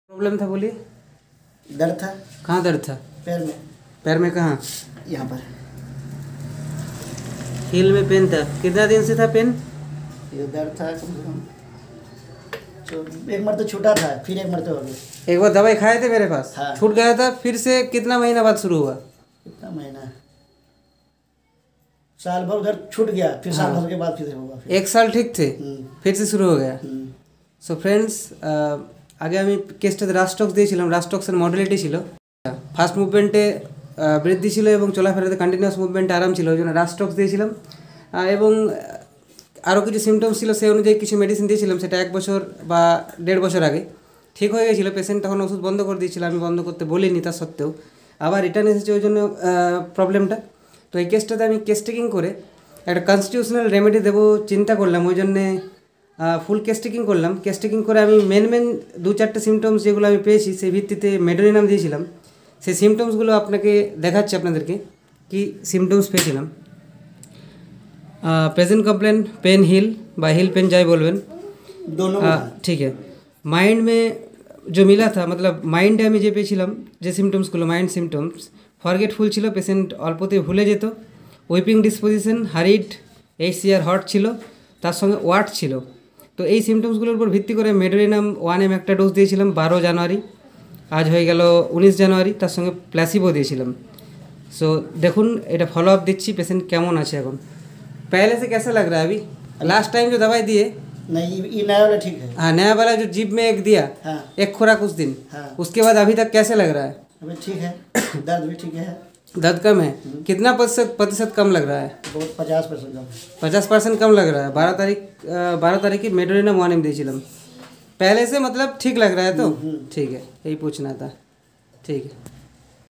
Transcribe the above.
Problem था बोलिए। दर्द था। कहाँ दर्द था? पैर में। पैर में कहाँ? यहाँ पर। हील में पेन था। कितना दिन से था पेन? ये दर्द था कम से कम एक मरतबा छूटा था, फिर एक मरतबा हो गया। एक बार दवाई खाए थे मेरे पास? हाँ। छूट गया था, फिर से कितना महीना बाद शुरू हुआ? कितना महीना, साल भर उधर छूट गया, फिर साल भर के बाद फिर होगा। फिर 1 साल ठीक थे, फिर से শুরু হয়ে গেল। সো ফ্রেন্ডস, আগে আমি কেসটাতে রাস্টক্স দিয়েছিলাম। রাস্টক্সের মডেলিটি ছিল ফার্স্ট মুভমেন্টে বৃদ্ধি ছিল এবং চলাফেরাতে কন্টিনিউয়াস মুভমেন্টে আরাম ছিল, ওই জন্য রাস্টক্স দিয়েছিলাম। এবং আরও কিছু সিমটমস ছিল, সেই অনুযায়ী কিছু মেডিসিন দিয়েছিলাম। সেটা 1 বছর বা 1.5 বছর আগে ঠিক হয়ে গেছিলো। পেশেন্ট তখন ওষুধ বন্ধ করে দিয়েছিল, আমি বন্ধ করতে বলিনি, তা সত্ত্বেও আবার রিটার্ন এসেছে, ওই জন্য প্রবলেমটা। তো এই কেসটাতে আমি কেস টেকিং করে একটা কনস্টিটিউশনাল রেমেডি দেবো চিন্তা করলাম, ওই জন্যে ফুল কেস টেকিং করলাম। কেস টেকিং করে আমি মেন 2-4টে সিমটমস যেগুলো আমি পেয়েছি সেই ভিত্তিতে মেডোনিনাম দিয়েছিলাম। সেই সিমটমসগুলো আপনাকে দেখাচ্ছি আপনাদেরকে কি সিমটমস পেয়েছিলাম। प्रेजेंट कंप्लेन पेन हिल বা हिल पेन যাই বলবেন दोनों ঠিক है। মাইন্ড মে जो मिला था, मतलब মাইন্ডে আমি যে পেয়েছিলাম যে সিমটমসগুলো, মাইন্ড সিমটমস ফরগেটফুল ছিল, পেশেন্ট অল্পতে ভুলে যেত, weeping disposition, hurried, HCR hot ছিল, তার সঙ্গে ওয়াট ছিল। তো এই সিমটমসগুলোর উপর ভিত্তি করে মেডোনিনাম 1 একটা ডোজ দিয়েছিলাম 12 জানুয়ারি, আজ হয়ে গেল 19 জানুয়ারি, তার সঙ্গে প্ল্যাসিবো দিয়েছিলাম। সো দেখুন এটা ফলো আপ দিচ্ছি পেশেন্ট কেমন আছে এখন। पहले से कैसा लग रहा है अभी? लास्ट टाइम जो दवाई दिए नहीं, ये नया वाला ठीक है। हाँ, नया वाला जो जीभ में एक दिया, हाँ। एक खुराक उस दिन, हाँ। उसके बाद अभी तक कैसे लग रहा है? अभी ठीक है, दर्द भी ठीक है। दर्द कम है? कितना प्रतिशत कम लग रहा है? बहुत 50% कम। 50% कम लग रहा है। 12 तारीख की मेडोनिनम 1 दिएছিলাম। पहले से मतलब ठीक लग रहा है तो ठीक है, यही पूछना था। ठीक है।